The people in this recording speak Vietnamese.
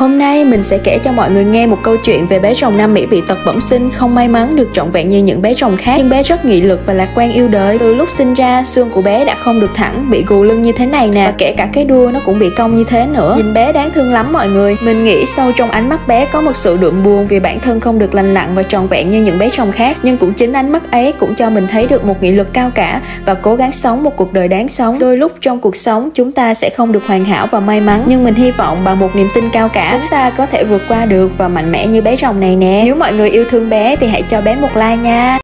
Hôm nay mình sẽ kể cho mọi người nghe một câu chuyện về bé rồng Nam Mỹ bị tật bẩm sinh, không may mắn được trọn vẹn như những bé rồng khác. Nhưng bé rất nghị lực và lạc quan yêu đời. Từ lúc sinh ra, xương của bé đã không được thẳng, bị gù lưng như thế này nè, và kể cả cái đuôi nó cũng bị cong như thế nữa. Nhìn bé đáng thương lắm mọi người. Mình nghĩ sâu trong ánh mắt bé có một sự đượm buồn vì bản thân không được lành lặn và trọn vẹn như những bé rồng khác. Nhưng cũng chính ánh mắt ấy cũng cho mình thấy được một nghị lực cao cả và cố gắng sống một cuộc đời đáng sống. Đôi lúc trong cuộc sống chúng ta sẽ không được hoàn hảo và may mắn, nhưng mình hy vọng bằng một niềm tin cao cả, chúng ta có thể vượt qua được và mạnh mẽ như bé rồng này nè. Nếu mọi người yêu thương bé thì hãy cho bé một like nha.